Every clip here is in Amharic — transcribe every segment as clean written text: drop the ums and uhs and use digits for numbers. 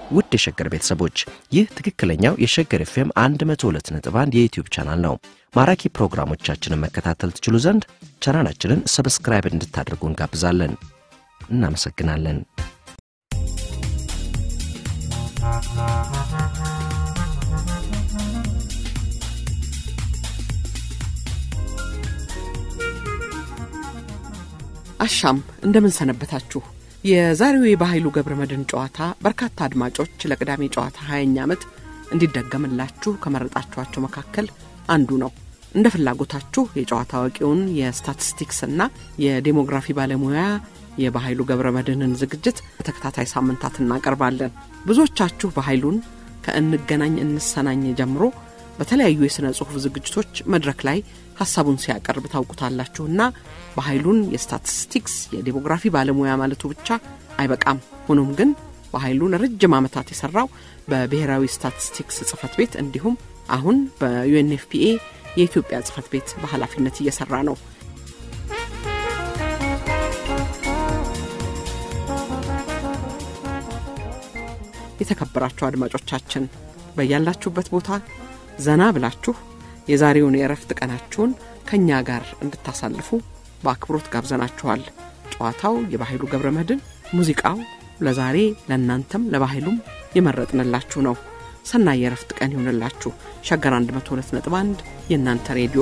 ውድ የሸገር ቤተሰቦች ይህ ትክክለኛው የሸገር ኤፍኤም 102.1 የዩቲዩብ ቻናል ነው። ማራኪ ፕሮግራሞቻችንን መከታተል ትችሉ ዘንድ ቻናላችንን ሰብስክራይብ እንድታደርጉ እንጋብዛለን። እናመሰግናለን። አሻም እንደምን ሰነበታችሁ? የዛሬው የባህሉ ገብረመድህን ጨዋታ በርካታ አድማጮች ለቅዳሜ ጨዋታ 20ኛ ዓመት እንዲደገምላችሁ ከመረጣችኋቸው መካከል አንዱ ነው። እንደ ፍላጎታችሁ የጨዋታ አዋቂውን የስታቲስቲክስ እና የዴሞግራፊ ባለሙያ የባህሉ ገብረመድህንን ዝግጅት በተከታታይ ሳምንታት እናቀርባለን። ብዙዎቻችሁ ባህሉን ከእንገናኝ እንሰናኝ ጀምሮ በተለያዩ የሥነ ጽሑፍ ዝግጅቶች መድረክ ላይ ሐሳቡን ሲያቀርብ ታውቁታላችሁና ባህሉን የስታቲስቲክስ የዴሞግራፊ ባለሙያ ማለቱ ብቻ አይበቃም። ሆኖም ግን ባህሉን ረጅም ዓመታት የሰራው በብሔራዊ ስታቲስቲክስ ጽሕፈት ቤት እንዲሁም አሁን በዩኤንኤፍፒኤ የኢትዮጵያ ጽሕፈት ቤት በኃላፊነት እየሰራ ነው። የተከበራችሁ አድማጮቻችን በያላችሁበት ቦታ ዘና ብላችሁ የዛሬውን የእረፍት ቀናችሁን ከኛ ጋር እንድታሳልፉ በአክብሮት ጋብዘናችኋል። ጨዋታው የባህሉ ገብረመድህን፣ ሙዚቃው ለዛሬ ለእናንተም ለባህሉም የመረጥንላችሁ ነው። ሰናይ የእረፍት ቀን ይሁንላችሁ። ሸገር 102.1 የእናንተ ሬዲዮ።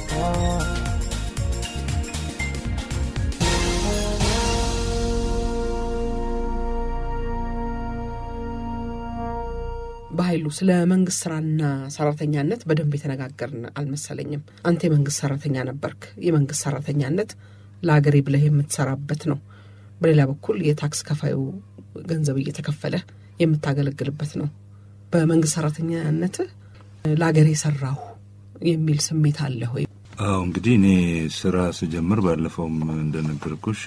ባህሉ ስለ መንግስት ስራና ሰራተኛነት በደንብ የተነጋገርን አልመሰለኝም። አንተ የመንግስት ሰራተኛ ነበርክ። የመንግስት ሰራተኛነት ለሀገሬ ብለህ የምትሰራበት ነው። በሌላ በኩል የታክስ ከፋዩ ገንዘብ እየተከፈለ የምታገለግልበት ነው። በመንግስት ሰራተኛነት ለሀገሬ ሰራሁ የሚል ስሜት አለ ሆይ? አዎ፣ እንግዲህ እኔ ስራ ስጀምር ባለፈውም እንደነገርኩሽ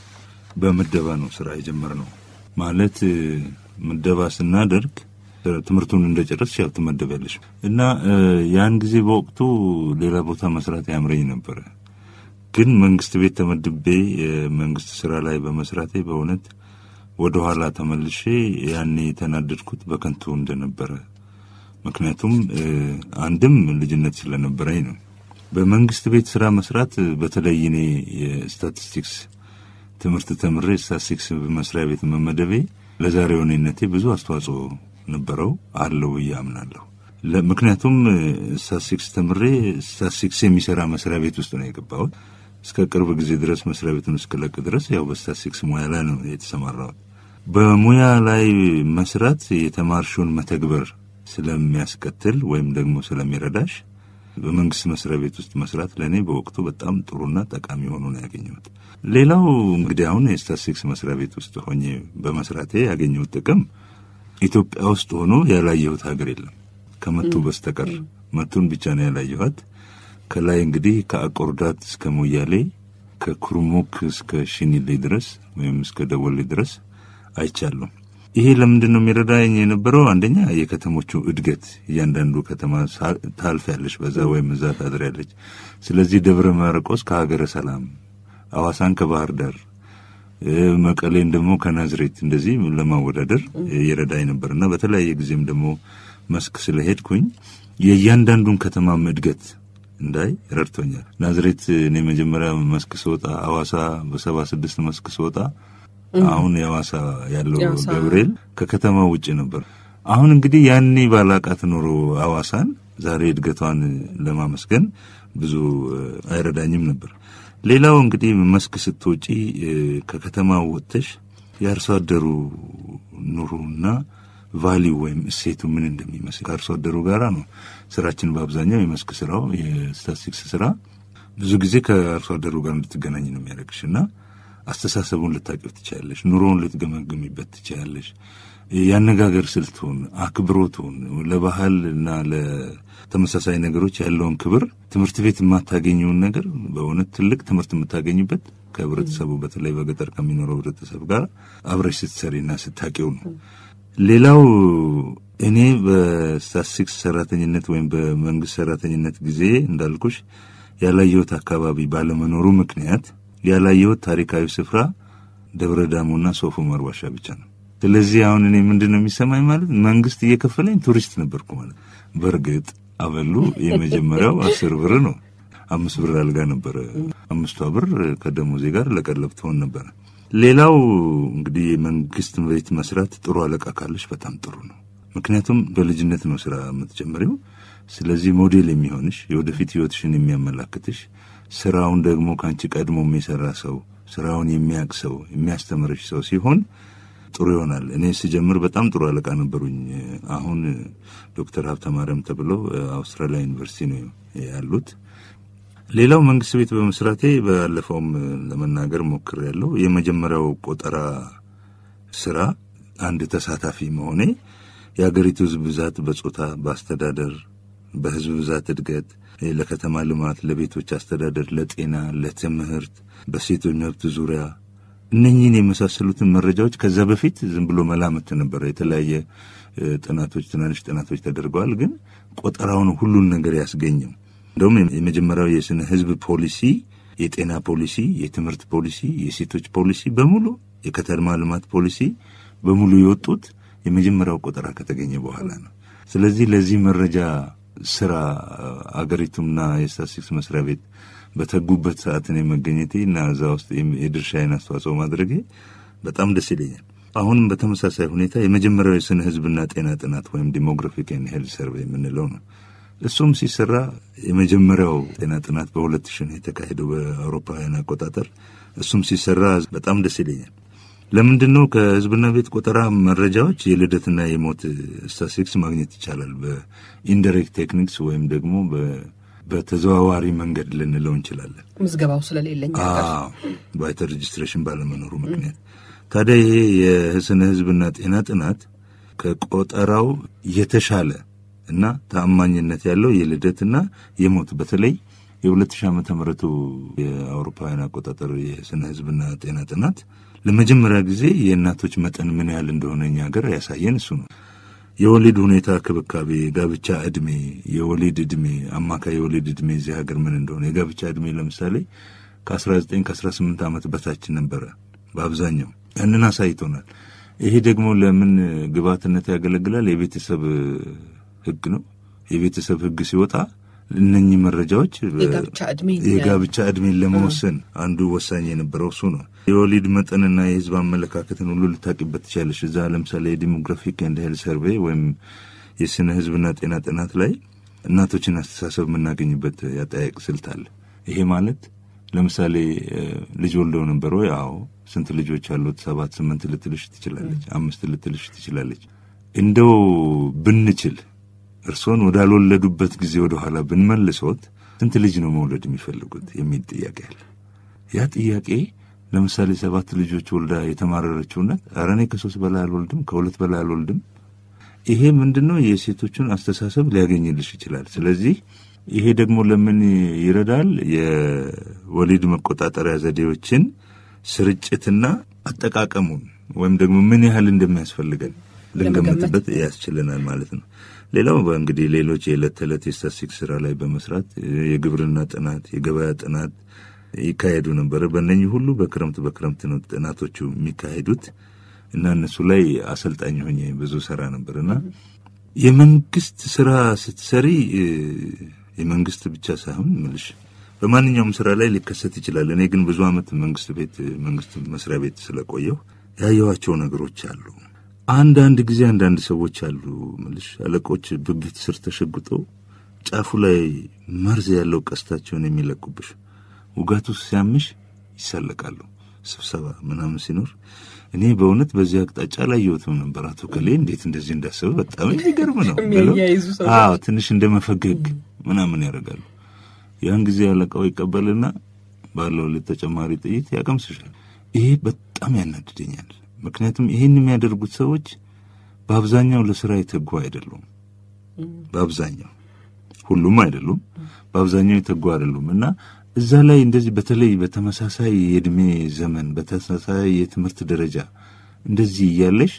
በመደባ ነው ስራ የጀመርነው። ማለት መደባ ስናደርግ ትምህርቱን እንደጨረስሽ ያው ትመደበልሽ እና ያን ጊዜ በወቅቱ ሌላ ቦታ መስራት ያምረኝ ነበር። ግን መንግስት ቤት ተመድቤ መንግስት ስራ ላይ በመስራቴ በእውነት ወደ ኋላ ተመልሼ ያኔ ተናደድኩት በከንቱ እንደነበረ። ምክንያቱም አንድም ልጅነት ስለነበረኝ ነው። በመንግስት ቤት ስራ መስራት በተለይ እኔ የስታቲስቲክስ ትምህርት ተምሬ ስታቲስቲክስ በመስሪያ ቤት መመደቤ ለዛሬው እኔነቴ ብዙ አስተዋጽኦ ነበረው አለው ያምናለሁ። ምክንያቱም ስታቲስቲክስ ተምሬ ስታቲስቲክስ የሚሰራ መስሪያ ቤት ውስጥ ነው የገባሁት። እስከ ቅርብ ጊዜ ድረስ መስሪያ ቤቱን እስከለቅ ድረስ ያው በስታቲስቲክስ ሙያ ላይ ነው የተሰማራሁት። በሙያ ላይ መስራት የተማርሽውን መተግበር ስለሚያስከትል ወይም ደግሞ ስለሚረዳሽ በመንግስት መስሪያ ቤት ውስጥ መስራት ለኔ በወቅቱ በጣም ጥሩና ጠቃሚ ሆኖ ነው ያገኘሁት። ሌላው እንግዲህ አሁን የስታቲስቲክስ መስሪያ ቤት ውስጥ ሆኜ በመስራቴ ያገኘሁት ጥቅም ኢትዮጵያ ውስጥ ሆኖ ያላየሁት ሀገር የለም ከመቱ በስተቀር። መቱን ብቻ ነው ያላየሁት። ከላይ እንግዲህ ከአቆርዳት እስከ ሞያሌ፣ ከኩርሙክ እስከ ሽኒሌ ድረስ ወይም እስከ ደወሌ ድረስ አይቻለሁ። ይሄ ለምንድን ነው የሚረዳኝ የነበረው? አንደኛ የከተሞቹ እድገት፣ እያንዳንዱ ከተማ ታልፊያለሽ በዛ ወይም እዛ ታድሪያለሽ። ስለዚህ ደብረ ማርቆስ ከሀገረ ሰላም፣ አዋሳን ከባህር ዳር፣ መቀሌን ደግሞ ከናዝሬት እንደዚህ ለማወዳደር ይረዳኝ ነበርና በተለያየ ጊዜም ደግሞ መስክ ስለሄድኩኝ የእያንዳንዱን ከተማ እድገት እንዳይ ረድቶኛል። ናዝሬት እኔ መጀመሪያ መስክ ስወጣ አዋሳ በ76 መስክ ስወጣ አሁን ያዋሳ ያለው ገብርኤል ከከተማው ውጪ ነበር። አሁን እንግዲህ ያኔ ባላቃት ኖሮ አዋሳን ዛሬ እድገቷን ለማመስገን ብዙ አይረዳኝም ነበር። ሌላው እንግዲህ መስክ ስትወጪ ከከተማው ወጥተሽ ያርሶ አደሩ ኑሮና ቫልዩ ወይም እሴቱ ምን እንደሚመስል ከአርሶ አደሩ ጋራ ነው ስራችን በአብዛኛው የመስክ ስራው የስታቲስቲክስ ስራ ብዙ ጊዜ ከአርሶ አደሩ ጋር እንድትገናኝ ነው የሚያደርግሽና አስተሳሰቡን ልታቀፍ ትችያለሽ፣ ኑሮውን ልትገመግሚበት ትችያለሽ። ያነጋገር ስልቱን፣ አክብሮቱን፣ ለባህልና ለተመሳሳይ ነገሮች ያለውን ክብር ትምህርት ቤት የማታገኙን ነገር በእውነት ትልቅ ትምህርት የምታገኝበት ከህብረተሰቡ በተለይ በገጠር ከሚኖረው ህብረተሰብ ጋር አብረሽ ስትሰሪና ስታቂው ነው። ሌላው እኔ በስታቲስቲክስ ሰራተኝነት ወይም በመንግስት ሰራተኝነት ጊዜ እንዳልኩሽ ያላየሁት አካባቢ ባለመኖሩ ምክንያት ያላየሁት ታሪካዊ ስፍራ ደብረ ዳሞና ሶፍ ዑመር ዋሻ ብቻ ነው። ስለዚህ አሁን እኔ ምንድነው የሚሰማኝ ማለት መንግስት እየከፈለኝ ቱሪስት ነበርኩ ማለት። በርግጥ አበሉ የመጀመሪያው 10 ብር ነው። 5 ብር አልጋ ነበር። 5 ብር ከደሞዜ ጋር ለቀለብ ትሆን ነበር። ሌላው እንግዲህ መንግስት ቤት መስራት ጥሩ አለቃ ካለሽ በጣም ጥሩ ነው። ምክንያቱም በልጅነት ነው ስራ የምትጀምሪው። ስለዚህ ሞዴል የሚሆንሽ የወደፊት ህይወትሽን የሚያመላክትሽ ስራውን ደግሞ ካንቺ ቀድሞ የሚሰራ ሰው ስራውን የሚያውቅ ሰው የሚያስተምርሽ ሰው ሲሆን ጥሩ ይሆናል። እኔ ሲጀምር በጣም ጥሩ አለቃ ነበሩኝ። አሁን ዶክተር ሀብተማርያም ተብለው አውስትራሊያ ዩኒቨርሲቲ ነው ያሉት። ሌላው መንግስት ቤት በመስራቴ ባለፈውም ለመናገር ሞክሬያለሁ። የመጀመሪያው ቆጠራ ስራ አንድ ተሳታፊ መሆኔ የሀገሪቱ ህዝብ ብዛት በጾታ በአስተዳደር በህዝብ ብዛት እድገት ለከተማ ልማት ለቤቶች አስተዳደር ለጤና ለትምህርት በሴቶች መብት ዙሪያ እነኚህን የመሳሰሉትን መረጃዎች ከዛ በፊት ዝም ብሎ መላመት ነበር። የተለያየ ጥናቶች ትናንሽ ጥናቶች ተደርገዋል። ግን ቆጠራውን ሁሉን ነገር ያስገኘው እንደውም የመጀመሪያው የስነ ህዝብ ፖሊሲ የጤና ፖሊሲ የትምህርት ፖሊሲ የሴቶች ፖሊሲ በሙሉ የከተማ ልማት ፖሊሲ በሙሉ የወጡት የመጀመሪያው ቆጠራ ከተገኘ በኋላ ነው። ስለዚህ ለዚህ መረጃ ስራ አገሪቱና የስታቲስቲክስ መስሪያ ቤት በተጉበት ሰዓት ነው መገኘቴና እዛ ውስጥ የድርሻዬን አስተዋጽኦ ማድረጌ በጣም ደስ ይለኛል። አሁንም በተመሳሳይ ሁኔታ የመጀመሪያው የስነ ህዝብና ጤና ጥናት ወይም ዲሞግራፊክ ኤንድ ሄልዝ ሰርቬይ የምንለው ነው። እሱም ሲሰራ የመጀመሪያው ጤና ጥናት በ2000 የተካሄደው በአውሮፓውያን አቆጣጠር። እሱም ሲሰራ በጣም ደስ ይለኛል። ለምንድነው ከህዝብና ቤት ቆጠራ መረጃዎች የልደትና የሞት ስታቲስቲክስ ማግኘት ይቻላል በኢንዳይሬክት ቴክኒክስ ወይም ደግሞ በተዘዋዋሪ መንገድ ልንለው እንችላለን። ምዝገባው ስለሌለኝ ቫይተር ሬጅስትሬሽን ባለመኖሩ ምክንያት። ታዲያ ይሄ የስነ ህዝብና ጤና ጥናት ከቆጠራው የተሻለ እና ተአማኝነት ያለው የልደትና የሞት በተለይ የ2000 ዓመተ ምህረቱ የአውሮፓውያን አቆጣጠር የስነ ህዝብና ጤና ጥናት ለመጀመሪያ ጊዜ የእናቶች መጠን ምን ያህል እንደሆነ እኛ ሀገር ያሳየን እሱ ነው። የወሊድ ሁኔታ ክብካቤ ጋብቻ እድሜ የወሊድ እድሜ አማካይ የወሊድ እድሜ እዚህ ሀገር ምን እንደሆነ የጋብቻ እድሜ ለምሳሌ ከ19 ከ18 ዓመት በታች ነበር በአብዛኛው ያንን አሳይቶናል። ይሄ ደግሞ ለምን ግብዓትነት ያገለግላል? የቤተሰብ ህግ ነው። የቤተሰብ ህግ ሲወጣ እነኚህ መረጃዎች የጋብቻ እድሜ ለመወሰን አንዱ ወሳኝ የነበረው እሱ ነው። የወሊድ መጠንና የህዝብ አመለካከትን ሁሉ ልታቂበት ይችላልሽ። እዛ ለምሳሌ የዲሞግራፊክ ኤንድ ሄልዝ ሰርቬይ ወይም የስነ ህዝብና ጤና ጥናት ላይ እናቶችን አስተሳሰብ የምናገኝበት ያጠያቅ ስልት አለ። ይሄ ማለት ለምሳሌ ልጅ ወልደው ነበር ወይ? አዎ። ስንት ልጆች አሉት? 7 8 ልትልሽ ትችላለች፣ 5 ልትልሽ ትችላለች። እንደው ብንችል እርሶን ወዳልወለዱበት ጊዜ ወደ ኋላ ብንመልሶት ስንት ልጅ ነው መውለድ የሚፈልጉት የሚል ጥያቄ አለ። ያ ጥያቄ ለምሳሌ 7 ልጆች ወልዳ የተማረረችው እናት ኧረ እኔ ከ3 በላይ አልወልድም ከ2 በላይ አልወልድም። ይሄ ምንድነው የሴቶችን አስተሳሰብ ሊያገኝልሽ ይችላል። ስለዚህ ይሄ ደግሞ ለምን ይረዳል? የወሊድ መቆጣጠሪያ ዘዴዎችን ስርጭትና አጠቃቀሙን ወይም ደግሞ ምን ያህል እንደሚያስፈልገን ልንገምትበት ያስችለናል ማለት ነው። ሌላው እንግዲህ ሌሎች የዕለት ተዕለት የስታቲስቲክስ ስራ ላይ በመስራት የግብርና ጥናት የገበያ ጥናት ይካሄዱ ነበር። በእነኚህ ሁሉ በክረምት ነው ጥናቶቹ የሚካሄዱት እና እነሱ ላይ አሰልጣኝ ሆኜ ብዙ ሰራ ነበርና የመንግስት ስራ ስትሰሪ የመንግስት ብቻ ሳይሆን ምልሽ በማንኛውም ስራ ላይ ሊከሰት ይችላል። እኔ ግን ብዙ አመት መንግስት መስሪያ ቤት ስለቆየው ያየኋቸው ነገሮች አሉ። አንዳንድ ጊዜ አንዳንድ ሰዎች አሉ ምልሽ አለቆች በቤት ስር ተሸጉጠው ጫፉ ላይ መርዝ ያለው ቀስታቸውን የሚለቁብሽ ውጋቱ ሲያምሽ ይሰለቃሉ። ስብሰባ ምናምን ሲኖር እኔ በእውነት በዚህ አቅጣጫ ላይ የወጣው ነበር። አቶ ከሌ እንዴት እንደዚህ እንዳሰበ በጣም የሚገርም ነው። ትንሽ እንደመፈገግ ምናምን ያደርጋሉ። ያን ጊዜ አለቃው ይቀበልና ባለው ለተጨማሪ ጥይት ያቀምስሻል። ይሄ በጣም ያናድደኛል። ምክንያቱም ይሄን የሚያደርጉት ሰዎች በአብዛኛው ለስራ የተጉ አይደሉም። በአብዛኛው ሁሉም አይደሉም፣ በአብዛኛው የተጉ አይደሉምና እዛ ላይ እንደዚህ በተለይ በተመሳሳይ የእድሜ ዘመን በተመሳሳይ የትምህርት ደረጃ እንደዚህ ያለሽ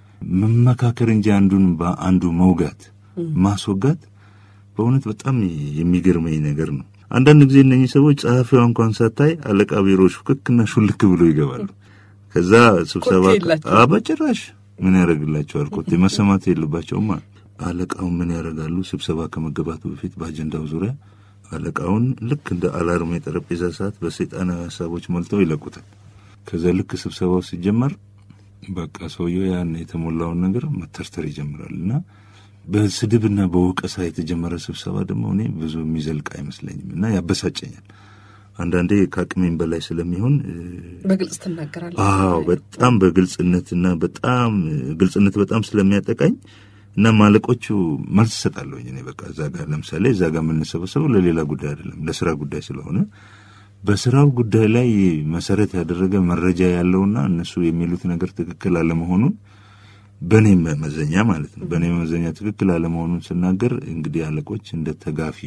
መመካከር እንጂ አንዱ መውጋት ማስወጋት በእውነት በጣም የሚገርመኝ ነገር ነው። አንዳንድ ጊዜ እነኚህ ሰዎች ጸሐፊው እንኳን ሳታይ አለቃ ቢሮ ሹክክና ሹልክ ብሎ ይገባሉ። ከዛ ስብሰባ በጭራሽ ምን ያደርግላቸዋል? ኮቴ መሰማት የለባቸውም። አለቃው ምን ያደርጋሉ? ስብሰባ ከመገባቱ በፊት በአጀንዳው ዙሪያ አለቃውን ልክ እንደ አላርም የጠረጴዛ ሰዓት በሰይጣናዊ ሐሳቦች ሞልተው ይለቁታል። ከዛ ልክ ስብሰባው ሲጀመር በቃ ሰውየው ያን የተሞላውን ነገር መተርተር ይጀምራልና በስድብና በወቀሳ የተጀመረ ስብሰባ ደግሞ እኔ ብዙ የሚዘልቅ አይመስለኝም እና ያበሳጨኛል። አንዳንዴ ከአቅሜም በላይ ስለሚሆን በግልጽ ተናገራለህ። በጣም በግልጽነትና ግልጽነት በጣም ስለሚያጠቃኝ እና ማለቆቹ መልስ ሰጣለሁኝ። እኔ በቃ እዛ ጋር ለምሳሌ እዛ ጋር የምንሰበሰበው ለሌላ ጉዳይ አይደለም፣ ለስራ ጉዳይ ስለሆነ በስራው ጉዳይ ላይ መሰረት ያደረገ መረጃ ያለውና እነሱ የሚሉት ነገር ትክክል አለመሆኑን በኔ መመዘኛ ማለት ነው በኔ መመዘኛ ትክክል አለመሆኑን ስናገር እንግዲህ አለቆች እንደ ተጋፊ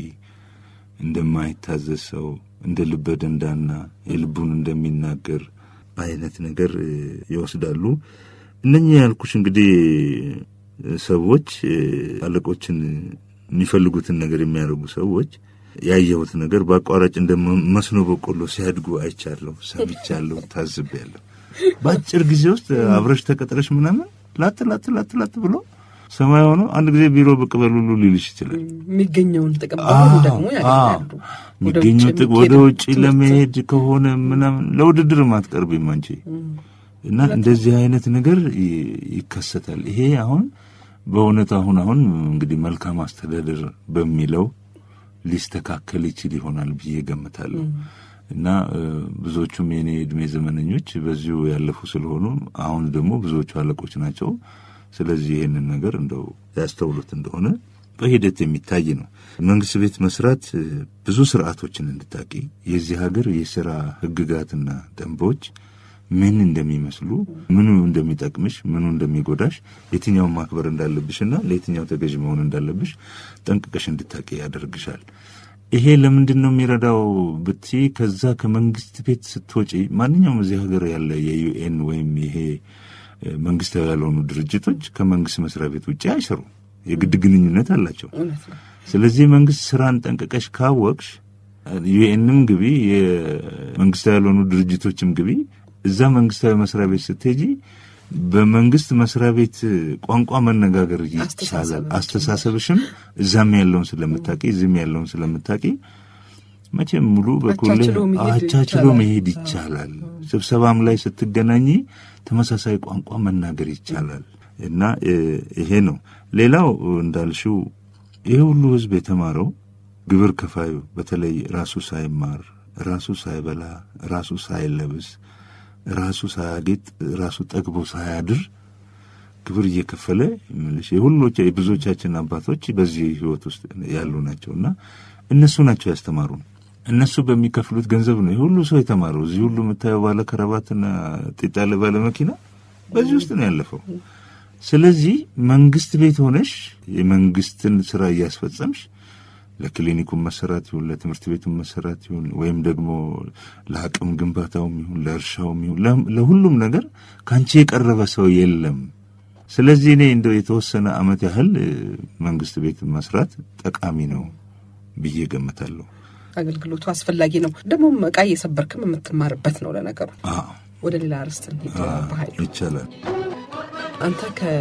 እንደማይታዘዝ ሰው እንደ ልበ ደንዳና የልቡን እንደሚናገር አይነት ነገር ይወስዳሉ። እነኚህ ያልኩሽ እንግዲህ ሰዎች አለቆችን የሚፈልጉትን ነገር የሚያደርጉ ሰዎች ያየሁት ነገር በአቋራጭ እንደመስኖ በቆሎ ሲያድጉ አይቻለሁ፣ ሰምቻለሁ፣ ታዝቤያለሁ። በአጭር ጊዜ ውስጥ አብረሽ ተቀጥረሽ ምናምን ላጥ ብሎ ሰማይ ሆኖ አንድ ጊዜ ቢሮ ብቅ በሉሉ ሊልሽ ይችላል። የሚገኘውን ጥቅም ደግሞ ያደርጋሉ። የሚገኘው ጥቅም ወደ ውጪ ለመሄድ ከሆነ ምናምን ለውድድር ማትቀርቢም አንቺ እና እንደዚህ አይነት ነገር ይከሰታል። ይሄ አሁን በእውነት አሁን እንግዲህ መልካም አስተዳደር በሚለው ሊስተካከል ይችል ይሆናል ብዬ ገምታለሁ። እና ብዙዎቹም የኔ እድሜ ዘመነኞች በዚሁ ያለፉ ስለሆኑ አሁን ደግሞ ብዙዎቹ አለቆች ናቸው። ስለዚህ ይሄንን ነገር እንደው ያስተውሉት እንደሆነ በሂደት የሚታይ ነው። መንግስት ቤት መስራት ብዙ ስርዓቶችን እንድታቂ የዚህ ሀገር የሥራ ህግጋትና ደንቦች ምን እንደሚመስሉ፣ ምኑ እንደሚጠቅምሽ፣ ምኑ እንደሚጎዳሽ፣ የትኛው ማክበር እንዳለብሽና ለየትኛው ተገዥ መሆን እንዳለብሽ ጠንቅቀሽ እንድታቂ ያደርግሻል። ይሄ ለምንድነው የሚረዳው ብቲ ከዛ ከመንግስት ቤት ስትወጪ ማንኛውም እዚህ ሀገር ያለ የዩኤን ወይም ይሄ መንግስታዊ ያልሆኑ ድርጅቶች ከመንግስት መስሪያ ቤት ውጪ አይሰሩም። የግድ ግንኙነት አላቸው። ስለዚህ መንግስት ስራን ጠንቅቀሽ ካወቅሽ ዩኤንም ግቢ የመንግስታዊ ያልሆኑ ድርጅቶችም ግቢ እዛ መንግስታዊ መስሪያ ቤት ስትሄጂ በመንግስት መስሪያ ቤት ቋንቋ መነጋገር ይቻላል። አስተሳሰብሽም እዛም ያለውን ስለምታቂ እዚህም ያለውን ስለምታቂ መቼም ሙሉ በኩል አቻችሎ መሄድ ይቻላል። ስብሰባም ላይ ስትገናኚ ተመሳሳይ ቋንቋ መናገር ይቻላል እና ይሄ ነው። ሌላው እንዳልሽው ይሄ ሁሉ ህዝብ የተማረው ግብር ከፋዩ በተለይ ራሱ ሳይማር፣ ራሱ ሳይበላ፣ ራሱ ሳይለብስ፣ ራሱ ሳያጌጥ፣ ራሱ ጠግቦ ሳያድር ግብር እየከፈለ ምንሽ የሁሉዎች የብዙዎቻችን አባቶች በዚህ ህይወት ውስጥ ያሉ ናቸውና እነሱ ናቸው ያስተማሩን። እነሱ በሚከፍሉት ገንዘብ ነው ሁሉ ሰው የተማረው። እዚህ ሁሉ የምታየው ባለ ከረባትና ጢጣለ ባለ መኪና በዚህ ውስጥ ነው ያለፈው። ስለዚህ መንግስት ቤት ሆነሽ የመንግስትን ስራ እያስፈጸምሽ ለክሊኒኩም መሰራት ይሁን ለትምህርት ቤቱም መሰራት ይሁን ወይም ደግሞ ለአቅም ግንባታውም ይሁን ለእርሻውም ይሁን ለሁሉም ነገር ካንቺ የቀረበ ሰው የለም። ስለዚህ እኔ እንደው የተወሰነ አመት ያህል መንግስት ቤት መስራት ጠቃሚ ነው ብዬ ገምታለሁ። አገልግሎቱ አስፈላጊ ነው። ደግሞ ዕቃ እየሰበርክም የምትማርበት ነው ለነገሩ። ወደ ሌላ አርስት እንሂድ በኃይሉ ይቻላል። አንተ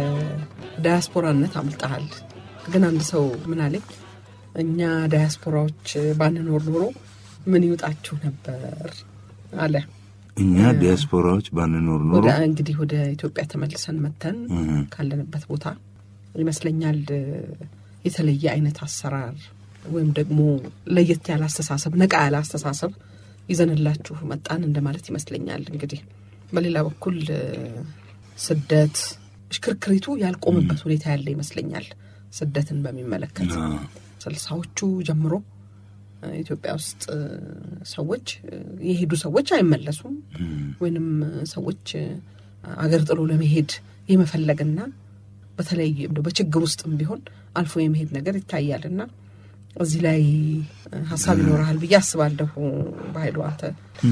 ከዳያስፖራነት አምልጠሃል። ግን አንድ ሰው ምን አለኝ፣ እኛ ዳያስፖራዎች ባንኖር ኖሮ ምን ይውጣችሁ ነበር አለ። እኛ ዳያስፖራዎች ባንኖር ኖሮ እንግዲህ ወደ ኢትዮጵያ ተመልሰን መተን ካለንበት ቦታ ይመስለኛል የተለየ አይነት አሰራር ወይም ደግሞ ለየት ያለ አስተሳሰብ ነቃ ያለ አስተሳሰብ ይዘንላችሁ መጣን እንደማለት ይመስለኛል። እንግዲህ በሌላ በኩል ስደት ሽክርክሪቱ ያልቆመበት ሁኔታ ያለ ይመስለኛል። ስደትን በሚመለከት 60ዎቹ ጀምሮ ኢትዮጵያ ውስጥ ሰዎች የሄዱ ሰዎች አይመለሱም ወይንም ሰዎች አገር ጥሎ ለመሄድ የመፈለግና በተለይ በችግር ውስጥም ቢሆን አልፎ የመሄድ ነገር ይታያልና እዚህ ላይ ሐሳብ ይኖርሃል ብዬ አስባለሁ። በኃይሉ አንተ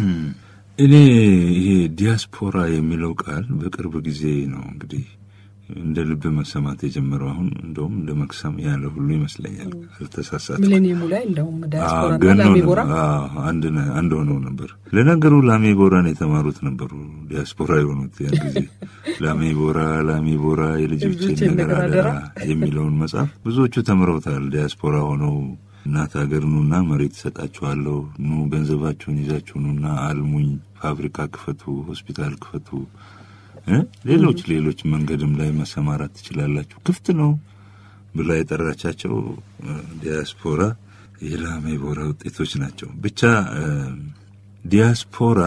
እኔ ይሄ ዲያስፖራ የሚለው ቃል በቅርብ ጊዜ ነው እንግዲህ እንደ ልብ መሰማት የጀመረው አሁን እንደውም እንደ መክሰም ያለ ሁሉ ይመስለኛል። አልተሳሳትኩም። ሚሊኒየሙ ላይ እንደውም ዲያስፖራ ላሜቦራ አንድ ሆነው ነበር። ለነገሩ ላሜቦራን የተማሩት ነበሩ ዲያስፖራ የሆኑት ያን ጊዜ። ላሜቦራ የልጆቼ ነገር አደራ የሚለውን መጽሐፍ ብዙዎቹ ተምረውታል። ዲያስፖራ ሆነው እናት ሀገር ኑና መሬት ሰጣችኋለሁ፣ ኑ ገንዘባችሁን ይዛችሁ ኑና አልሙኝ፣ ፋብሪካ ክፈቱ፣ ሆስፒታል ክፈቱ፣ ሌሎች መንገድም ላይ መሰማራት ትችላላችሁ፣ ክፍት ነው ብላ የጠራቻቸው ዲያስፖራ የላሜቦራ ውጤቶች ናቸው። ብቻ ዲያስፖራ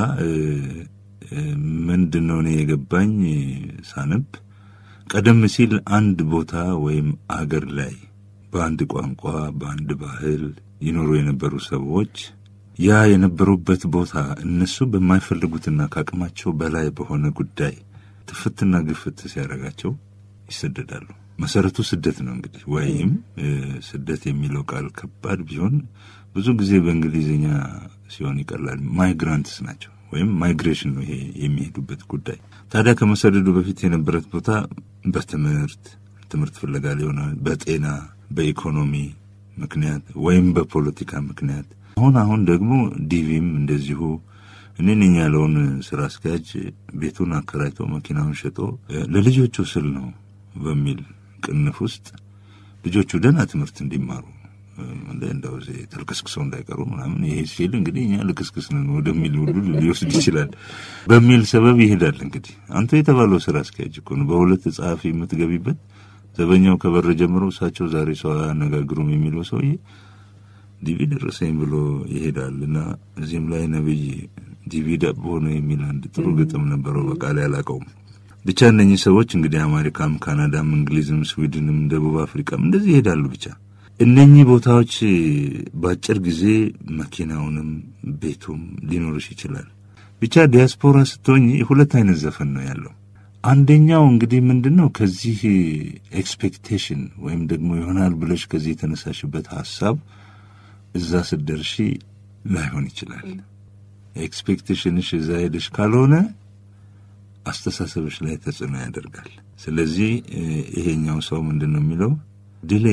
ምንድነው ነው የገባኝ ሳነብ ቀደም ሲል አንድ ቦታ ወይም አገር ላይ በአንድ ቋንቋ በአንድ ባህል ይኖሩ የነበሩ ሰዎች ያ የነበሩበት ቦታ እነሱ በማይፈልጉትና ካቅማቸው በላይ በሆነ ጉዳይ ትፍትና ግፍት ሲያረጋቸው ይሰደዳሉ። መሰረቱ ስደት ነው እንግዲህ ወይም ስደት የሚለው ቃል ከባድ ቢሆን ብዙ ጊዜ በእንግሊዝኛ ሲሆን ይቀላል። ማይግራንትስ ናቸው ወይም ማይግሬሽን ነው ይሄ የሚሄዱበት ጉዳይ። ታዲያ ከመሰደዱ በፊት የነበረት ቦታ በትምህርት ፍለጋ ሊሆን በጤና በኢኮኖሚ ምክንያት ወይም በፖለቲካ ምክንያት አሁን ደግሞ ዲቪም እንደዚሁ እኔን ያለውን ስራ አስኪያጅ ቤቱን አከራይቶ መኪናውን ሸጦ ለልጆቹ ስል ነው በሚል ቅንፍ ውስጥ ልጆቹ ደህና ትምህርት እንዲማሩ እንደው ተልከስክሰው እንዳይቀሩ ምናምን ይሄ ሲል እንግዲህ እኛ ልክስክስ ነን ወደሚል ሁሉ ሊወስድ ይችላል በሚል ሰበብ ይሄዳል። እንግዲህ አንተ የተባለው ስራ አስኪያጅ እኮ ነው በሁለት ጻፊ የምትገቢበት ዘበኛው ከበር ጀምሮ እሳቸው ዛሬ ሰው አነጋግሩም የሚለው ሰውዬ ዲቪ ደረሰኝ ብሎ ይሄዳልና እዚህም ላይ ነብይ ዲቪ ደቦ ነው የሚል አንድ ጥሩ ግጥም ነበረው በቃል ያላቀውም። ብቻ እነኚህ ሰዎች እንግዲህ አሜሪካም ካናዳም እንግሊዝም ስዊድንም ደቡብ አፍሪካም እንደዚህ ይሄዳሉ። ብቻ እነኚህ ቦታዎች ባጭር ጊዜ መኪናውንም ቤቱም ሊኖርሽ ይችላል። ብቻ ዲያስፖራ ስትሆኚ ሁለት አይነት ዘፈን ነው ያለው። አንደኛው እንግዲህ ምንድነው ከዚህ ኤክስፔክቴሽን ወይም ደግሞ ይሆናል ብለሽ ከዚህ የተነሳሽበት ሐሳብ እዛ ስትደርሺ ላይሆን ይችላል። ኤክስፔክቴሽንሽ እዛ ሄደሽ ካልሆነ አስተሳሰብሽ ላይ ተጽዕኖ ያደርጋል። ስለዚህ ይሄኛው ሰው ምንድነው የሚለው ድሌ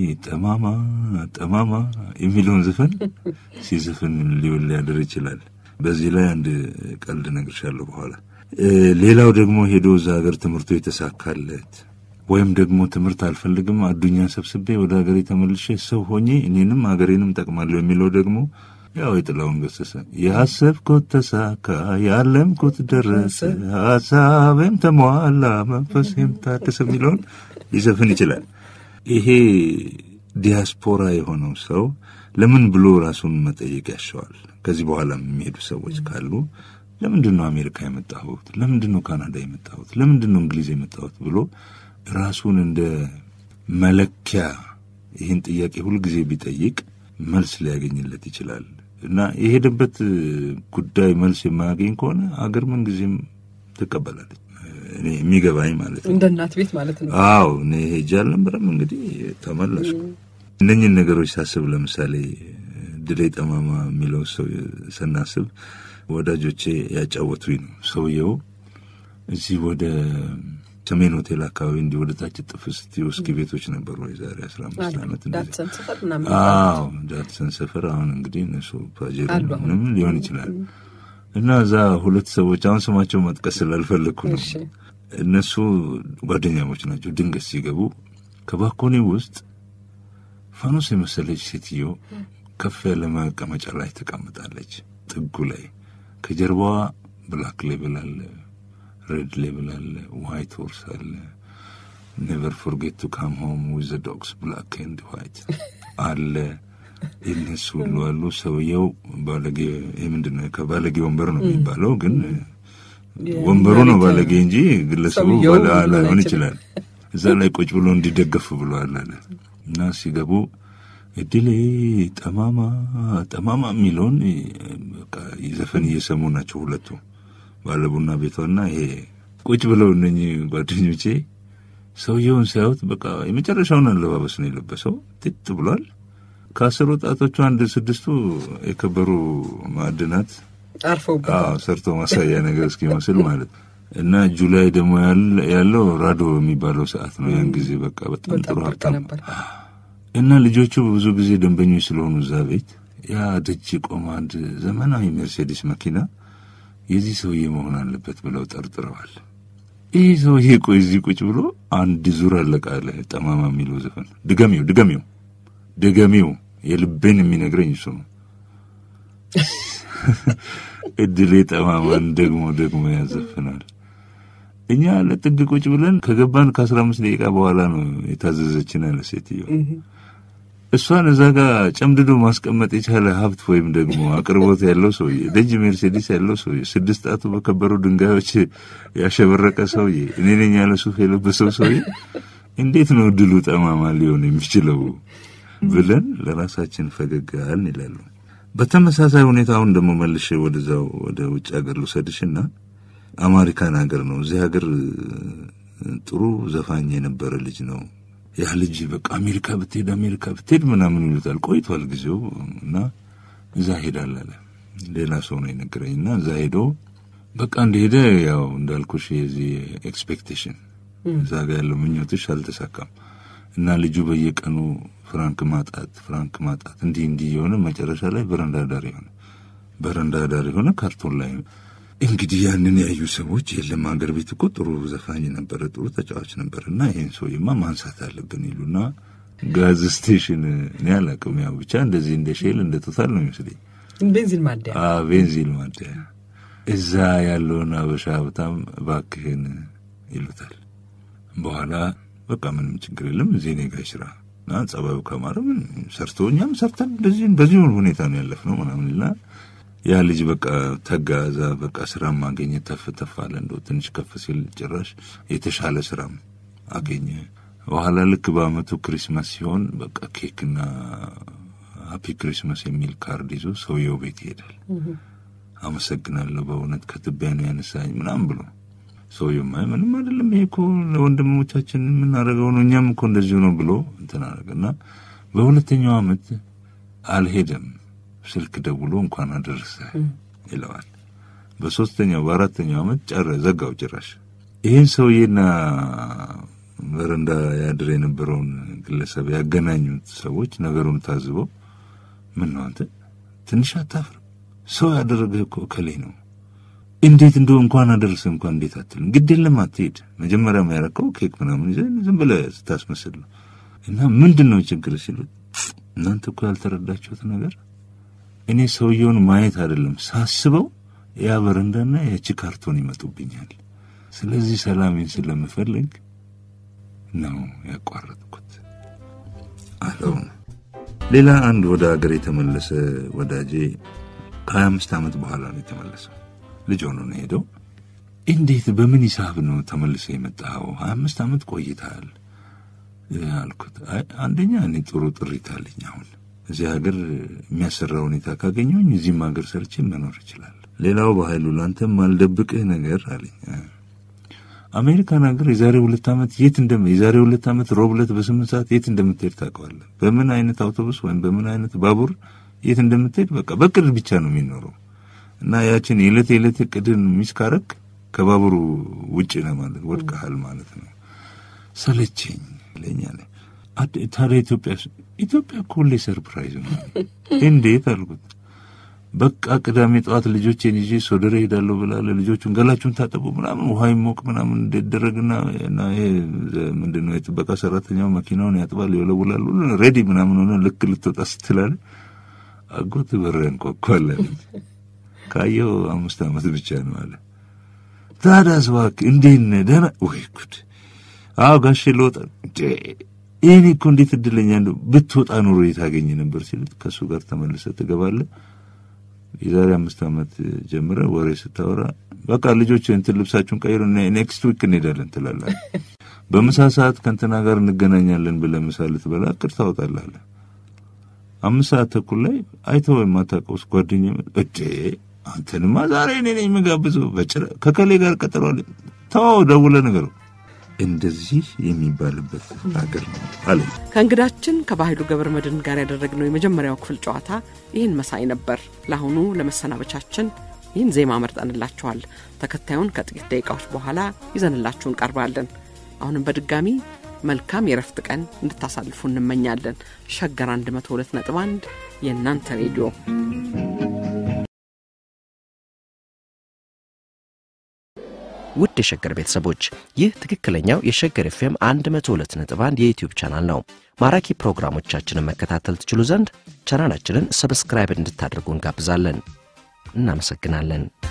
ጠማማ የሚለውን ዘፈን ሲዘፍን ሊውል ሊያደር ይችላል። በዚህ ላይ አንድ ቀልድ ነግርሻለሁ በኋላ። ሌላው ደግሞ ሄዶ እዛ ሀገር ትምህርቱ የተሳካለት ወይም ደግሞ ትምህርት አልፈልግም አዱኛን ሰብስቤ ወደ ሀገሬ ተመልሼ ሰው ሆኜ እኔንም ሀገሬንም ጠቅማለሁ የሚለው ደግሞ ያው የጥላውን ገሰሰ ያሰብኩት ተሳካ ያለምኩት ደረሰ ሐሳቤም ተሟላ መንፈሴም ታደሰ የሚለውን ሊዘፍን ይችላል። ይሄ ዲያስፖራ የሆነው ሰው ለምን ብሎ ራሱን መጠየቅ ያሻዋል። ከዚህ በኋላ የሚሄዱ ሰዎች ካሉ ለምንድነው አሜሪካ የመጣሁት፣ ለምንድነው ካናዳ የመጣሁት፣ ለምንድነው እንግሊዝ የመጣሁት ብሎ ራሱን እንደ መለኪያ ይህን ጥያቄ ሁሉ ጊዜ ቢጠይቅ መልስ ሊያገኝለት ይችላል። እና የሄደበት ጉዳይ መልስ የማያገኝ ከሆነ አገር ምን ጊዜም ትቀበላለች። እኔ የሚገባኝ ማለት ነው እንደ እናት ቤት ማለት ነው። አዎ እኔ ሄጃለሁ ብረም እንግዲህ ተመለስኩ። እነኚህን ነገሮች ሳስብ ለምሳሌ ድሌ ጠማማ የሚለው ሰው ስናስብ ወዳጆቼ ያጫወቱኝ ነው። ሰውየው እዚህ ወደ ሰሜን ሆቴል አካባቢ እንዲህ ወደ ታች ጥፍስቲ ውስኪ ቤቶች ነበሩ የዛሬ 15 ዓመት ዳትሰን ሰፈር ምናምን። አዎ ዳትሰን ሰፈር አሁን እንግዲህ እነሱ ፓጀር ምንም ሊሆን ይችላል። እና እዛ ሁለት ሰዎች አሁን ስማቸው መጥቀስ ስላልፈለኩ ነው። እነሱ ጓደኛሞች ናቸው። ድንገት ሲገቡ ከባኮኒ ውስጥ ፋኖስ የመሰለች ሴትዮ ከፍ ያለ መቀመጫ ላይ ተቀምጣለች። ጥጉ ላይ ከጀርባዋ ብላክ ሌብል አለ፣ ሬድ ሌብል አለ፣ ዋይት ሆርስ አለ፣ ኔቨር ፎርጌት ቱ ካም ሆም ዊዝ ዘ ዶግስ ብላክ ኤንድ ዋይት አለ። እነሱ ሁሉ አሉ። ሰውየው ባለጌ ምንድነው ከባለጌ ወንበር ነው የሚባለው፣ ግን ወንበሩ ነው ባለጌ እንጂ ግለሰቡ ባለ ላይሆን ይችላል። እዛ ላይ ቁጭ ብሎ እንዲደገፍ ብሏል አለ። እና ሲገቡ እድሌ ጠማማ የሚለውን በቃ ይዘፈን እየሰሙ ናቸው ሁለቱ ባለቡና ቤቷና ይሄ ቁጭ ብለው እነኚህ ጓደኞቼ ሰውየውን ሲያዩት በቃ የመጨረሻውን አለባበስ ነው የለበሰው። ጥጥ ብሏል። ከአስር ወጣቶቹ አንድ ስድስቱ የከበሩ ማዕድናት አርፈውበታል። ሰርቶ ማሳያ ነገር እስኪመስል ማለት እና ጁላይ ደግሞ ያለው ራዶ የሚባለው ሰዓት ነው ያን ጊዜ በቃ በጣም ጥሩ ሀብታም እና ልጆቹ ብዙ ጊዜ ደንበኞች ስለሆኑ እዛ ቤት ያ ደጅ ቆማ አንድ ዘመናዊ ሜርሴዲስ መኪና የዚህ ሰውዬ መሆን አለበት ብለው ጠርጥረዋል። ይሄ ሰውዬ ቆይ እዚህ ቁጭ ብሎ አንድ ዙር አለቃለ ጠማማ የሚለው ዘፈን ድገሚው የልቤን የሚነግረኝ እሱ ነው። እድሌ ጠማማን ደግሞ ያዘፍናል። እኛ ለጥግ ቁጭ ብለን ከገባን ከ15 ደቂቃ በኋላ ነው የታዘዘችን አለ ሴትዮ። እሷን እዛ ጋር ጨምድዶ ማስቀመጥ የቻለ ሀብት ወይም ደግሞ አቅርቦት ያለው ሰውዬ ደጅ ሜርሴዲስ ያለው ሰውዬ 6 ጣቱ በከበሩ ድንጋዮች ያሸበረቀ ሰውዬ እኔ ነኝ ያለ ሱፍ የለበሰው ሰውዬ እንዴት ነው ድሉ ጠማማ ሊሆን የሚችለው ብለን ለራሳችን ፈገግአልን ይላሉ። በተመሳሳይ ሁኔታ አሁን ደግሞ መልሼ ወደዛው ወደ ውጭ ሀገር ልውሰድሽና አሜሪካን ሀገር ነው። እዚህ ሀገር ጥሩ ዘፋኝ የነበረ ልጅ ነው። ያ ልጅ በቃ አሜሪካ ብትሄድ ምናምን ይሉታል። ቆይቷል ጊዜው እና እዛ ሄዳል አለ። ሌላ ሰው ነው የነገረኝና እዛ ሄዶ በቃ እንደሄደ ያው እንዳልኩሽ የዚህ ኤክስፔክቴሽን እዛ ጋር ያለው ምኞትሽ አልተሳካም እና ልጁ በየቀኑ ፍራንክ ማጣት እንዲህ የሆነ መጨረሻ ላይ በረንዳ ዳር የሆነ ካርቶን ላይ እንግዲህ ያንን ያዩ ሰዎች የለም ሀገር ቤት እኮ ጥሩ ዘፋኝ ነበር፣ ጥሩ ተጫዋች ነበርና ይሄን ሰውዬማ ማንሳት አለብን ይሉና ጋዝ ስቴሽን እኔ አላውቅም ያው ብቻ እንደዚህ እንደ ሼል እንደ ቶታል ነው የሚመስለኝ ቤንዚን ማደያ እዛ ያለውን አበሻ በጣም ባክህን ይሉታል። በኋላ በቃ ምንም ችግር የለም እዚህ ነው ጋይስራ እና ጸባዩ ከማረም ሰርቶኛም ሰርተን በዚህ ሁኔታ ነው ያለፍነው ምናምንና ያ ልጅ በቃ ተጋዛ በቃ ስራ ማግኘት ተፈተፋለ እንደው ትንሽ ከፍ ሲል ጭራሽ የተሻለ ስራም አገኘ። በኋላ ልክ በአመቱ ክሪስማስ ሲሆን በቃ ኬክና ሃፒ ክሪስማስ የሚል ካርድ ይዞ ሰውየው ቤት ይሄዳል። አመሰግናለሁ በእውነት ከትቢያ ነው ያነሳኝ ምናምን ብሎ ሰውየው ምንም አይደለም ይሄ እኮ ለወንድሞቻችን ምን አደረገው ነው እኛም እኮ እንደዚህ ነው ብሎ እንትን አደረገና በሁለተኛው አመት አልሄደም። ስልክ ደውሎ እንኳን አደረሰ ይለዋል። በሶስተኛው በአራተኛው አመት ዘጋው ጭራሽ። ይሄን ሰውዬና በረንዳ ያድር የነበረውን ግለሰብ ያገናኙት ሰዎች ነገሩን ታዝበው ምን ነው አንተ ትንሽ አታፍር ሰው ያደረገ እኮ ከሌ ነው እንዴት እንደው እንኳን አደረሰ እንኳን እንዴት አትልም ግድ የለም አትሄድ መጀመሪያ ያረከው ኬክ ምናምን ይዘን ዝም ብለህ ስታስመስል እና ምንድነው ችግር ሲሉት እናንተ እኮ ያልተረዳችሁት ነገር እኔ ሰውየውን ማየት አይደለም ሳስበው ያ በረንዳና ያቺ ካርቶን ይመጡብኛል። ስለዚህ ሰላሜን ስለምፈልግ ነው ያቋረጥኩት አለው። ሌላ አንድ ወደ ሀገር የተመለሰ ወዳጄ ከ25 አመት በኋላ ነው የተመለሰው። ልጅ ሆኖ ነው ሄደው። እንዴት በምን ሂሳብ ነው ተመልሰ የመጣው? 25 አመት ቆይታል አልኩት። አንደኛ እኔ ጥሩ ጥሪት አለኝ አሁን እዚህ ሀገር የሚያሰራ ሁኔታ ካገኘሁኝ እዚህም ሀገር ሰርቼ መኖር ይችላል። ሌላው በኃይሉ ላንተም ማልደብቅህ ነገር አለኝ። አሜሪካን ሀገር የዛሬ 2 አመት የዛሬ 2 አመት ሮብለት በ8 ሰዓት የት እንደምትሄድ ታውቀዋለህ። በምን አይነት አውቶቡስ ወይም በምን አይነት ባቡር የት እንደምትሄድ በቃ በቅድ ብቻ ነው የሚኖረው እና ያችን የዕለት ቅድን ሚስካረክ ከባቡሩ ውጪ ነው ማለት ወድቀሃል ማለት ነው። ሰለቸኝ ለኛለ ታዲያ ኢትዮጵያ ሁሌ ሰርፕራይዝ ነው እንዴት አልኩት። በቃ ቅዳሜ ጠዋት ልጆቼን ይዤ ሶደሬ ሄዳለሁ ብላ ለልጆቹን ገላቸውን ታጠቡ ምናምን ውሃ ይሞቅ ምናምን እንደደረግና እና ይሄ ምንድነው የጥበቃ ሰራተኛው መኪናውን ያጥባል ይወለውላል ሬዲ ምናምን ሆነ ልክ ልትወጣ ስትላል አጎት በረን ቆቋለ ካየው 5 አመት ብቻ ነው አለ። ታዲያ ስዋክ እንዴት ነህ ደህና ወይ ጉድ አው ጋሽ ልወጣ እኔ እኮ እንዴት እድለኛ እንደው ብትወጣ ኑሮ የታገኘ ነበር ሲሉት ከሱ ጋር ተመልሰህ ትገባለህ። የዛሬ 5 አመት ጀምረ ወሬ ስታወራ በቃ ልጆች እንትን ልብሳችሁን ቀይሩ ኔክስት ዊክ እንሄዳለን ትላለህ። በምሳ ሰዓት ከእንትና ጋር እንገናኛለን ብለህ ምሳ ልትበላ እቅድ ታወጣለህ። 5 ሰዓት ተኩል ላይ አይተው የማታውቀው ጓደኛዬ አንተንማ ዛሬ እኔ ነኝ የምጋብዘው ከከሌ ጋር ቀጠሯል ተው ደውለህ ነገር እንደዚህ የሚባልበት ሀገር ነው አለ። ከእንግዳችን ከባህሉ ገብረመድህን ጋር ያደረግነው የመጀመሪያው ክፍል ጨዋታ ይህን መሳይ ነበር። ለአሁኑ ለመሰናበቻችን ይህን ዜማ መርጠንላችኋል። ተከታዩን ከጥቂት ደቂቃዎች በኋላ ይዘንላችሁ እንቀርባለን። አሁንም በድጋሚ መልካም የረፍት ቀን እንድታሳልፉ እንመኛለን። ሸገር 102.1 የእናንተ ሬዲዮ። ውድ የሸገር ቤተሰቦች ይህ ትክክለኛው የሸገር ኤፍኤም 102.1 የዩቲዩብ ቻናል ነው። ማራኪ ፕሮግራሞቻችንን መከታተል ትችሉ ዘንድ ቻናላችንን ሰብስክራይብ እንድታደርጉ እንጋብዛለን። እናመሰግናለን።